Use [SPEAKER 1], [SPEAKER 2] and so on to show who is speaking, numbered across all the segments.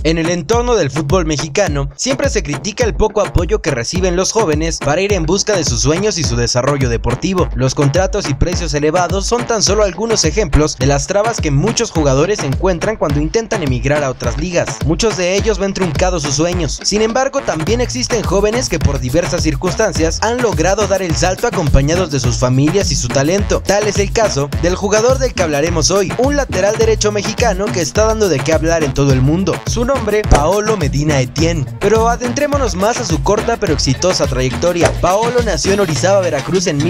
[SPEAKER 1] En el entorno del fútbol mexicano, siempre se critica el poco apoyo que reciben los jóvenes para ir en busca de sus sueños y su desarrollo deportivo. Los contratos y precios elevados son tan solo algunos ejemplos de las trabas que muchos jugadores encuentran cuando intentan emigrar a otras ligas. Muchos de ellos ven truncados sus sueños. Sin embargo, también existen jóvenes que por diversas circunstancias han logrado dar el salto acompañados de sus familias y su talento. Tal es el caso del jugador del que hablaremos hoy, un lateral derecho mexicano que está dando de qué hablar en todo el mundo. Su nombre, Paolo Medina Etienne. Pero adentrémonos más a su corta pero exitosa trayectoria. Paolo nació en Orizaba, Veracruz en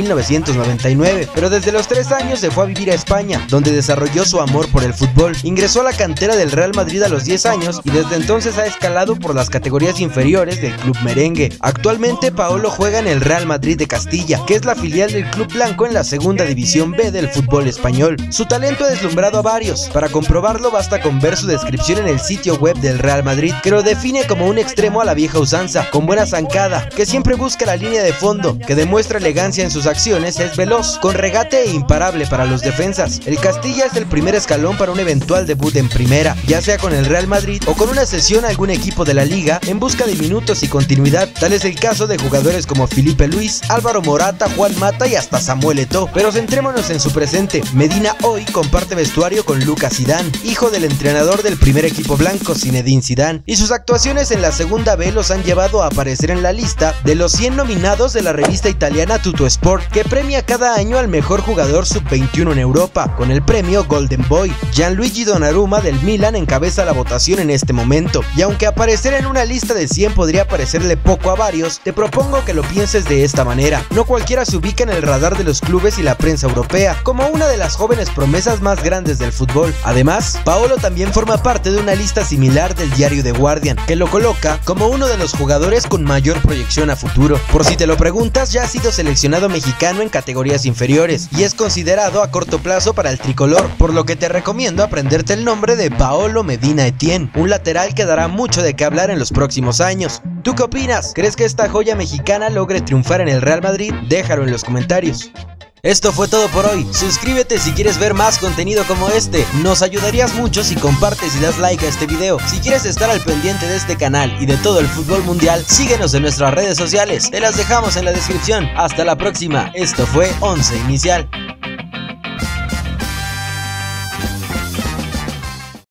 [SPEAKER 1] 1999, pero desde los 3 años se fue a vivir a España, donde desarrolló su amor por el fútbol. Ingresó a la cantera del Real Madrid a los 10 años y desde entonces ha escalado por las categorías inferiores del club merengue. Actualmente Paolo juega en el Real Madrid de Castilla, que es la filial del club blanco en la segunda división B del fútbol español. Su talento ha deslumbrado a varios. Para comprobarlo basta con ver su descripción en el sitio web del Real Madrid, que lo define como un extremo a la vieja usanza, con buena zancada, que siempre busca la línea de fondo, que demuestra elegancia en sus acciones, es veloz, con regate e imparable para los defensas. El Castilla es el primer escalón para un eventual debut en primera, ya sea con el Real Madrid o con una cesión a algún equipo de la liga en busca de minutos y continuidad. Tal es el caso de jugadores como Felipe Luis, Álvaro Morata, Juan Mata y hasta Samuel Eto'o. Pero centrémonos en su presente. Medina hoy comparte vestuario con Lucas Zidane, hijo del entrenador del primer equipo blanco, Zinedine Zidane, y sus actuaciones en la segunda B los han llevado a aparecer en la lista de los 100 nominados de la revista italiana Tuttosport, que premia cada año al mejor jugador sub-21 en Europa, con el premio Golden Boy. Gianluigi Donnarumma del Milan encabeza la votación en este momento, y aunque aparecer en una lista de 100 podría parecerle poco a varios, te propongo que lo pienses de esta manera. No cualquiera se ubica en el radar de los clubes y la prensa europea como una de las jóvenes promesas más grandes del fútbol. Además, Paolo también forma parte de una lista similar del diario The Guardian, que lo coloca como uno de los jugadores con mayor proyección a futuro. Por si te lo preguntas, ya ha sido seleccionado mexicano en categorías inferiores y es considerado a corto plazo para el tricolor, por lo que te recomiendo aprenderte el nombre de Paolo Medina Etienne, un lateral que dará mucho de qué hablar en los próximos años. ¿Tú qué opinas? ¿Crees que esta joya mexicana logre triunfar en el Real Madrid? Déjalo en los comentarios. Esto fue todo por hoy. Suscríbete si quieres ver más contenido como este. Nos ayudarías mucho si compartes y das like a este video. Si quieres estar al pendiente de este canal y de todo el fútbol mundial, síguenos en nuestras redes sociales. Te las dejamos en la descripción. Hasta la próxima. Esto fue Once Inicial.